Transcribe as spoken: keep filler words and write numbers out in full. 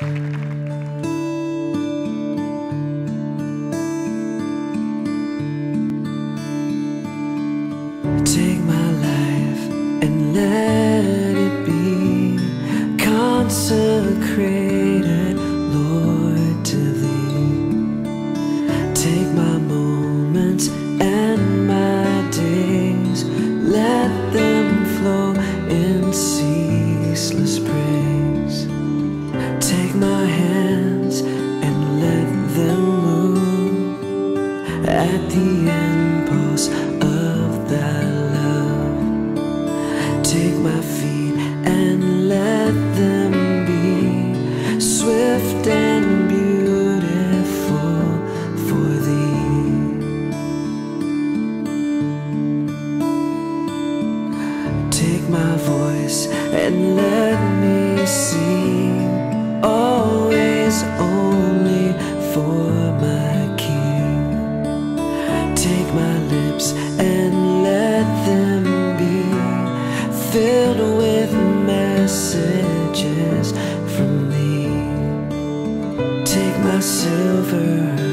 Take my life and let it be consecrated, Lord, to Thee. Take my moments and my days, let them flow in ceaseless praise. Take my hands and let them move at the impulse of Thy love. Take my feet and let them be swift and beautiful for Thee. Take my voice and let me sing, always only for my King. Take my lips and let them be filled with messages from Thee. Take my silver